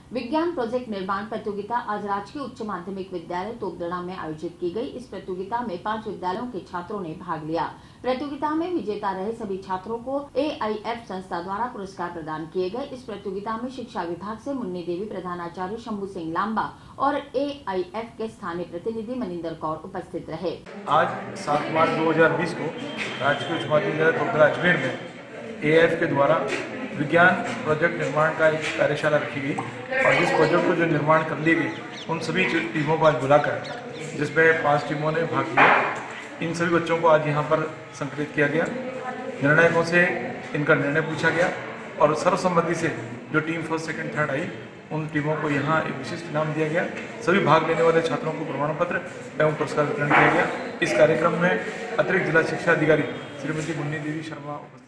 विज्ञान प्रोजेक्ट निर्माण प्रतियोगिता आज राजकीय उच्च माध्यमिक विद्यालय तोपदड़ा में आयोजित की गई। इस प्रतियोगिता में 5 विद्यालयों के छात्रों ने भाग लिया। प्रतियोगिता में विजेता रहे सभी छात्रों को AIF संस्था द्वारा पुरस्कार प्रदान किए गए। इस प्रतियोगिता में शिक्षा विभाग से मुन्नी देवी, प्रधानाचार्य शंभू सिंह लांबा और AIF के स्थानीय प्रतिनिधि मनिंदर कौर उपस्थित रहे। आज 7 मार्च 2020 को राजकीय उच्च माध्यमिक विद्यालय तोपदड़ा अजमेर में AIF के द्वारा विज्ञान प्रोजेक्ट निर्माण का एक कार्यशाला रखी गई और जिस प्रोजेक्ट को जो निर्माण कर ली गई उन सभी टीमों को आज बुलाकर, जिसमें 5 टीमों ने भाग लिया, इन सभी बच्चों को आज यहाँ पर संकलित किया गया। निर्णायकों से इनका निर्णय पूछा गया और सर्वसम्मति से जो टीम फर्स्ट, सेकंड, थर्ड आई उन टीमों को यहाँ एक विशिष्ट इनाम दिया गया। सभी भाग लेने वाले छात्रों को प्रमाण पत्र एवं पुरस्कार वितरण किया गया। इस कार्यक्रम में अतिरिक्त जिला शिक्षा अधिकारी श्रीमती मुन्नी देवी शर्मा उपस्थित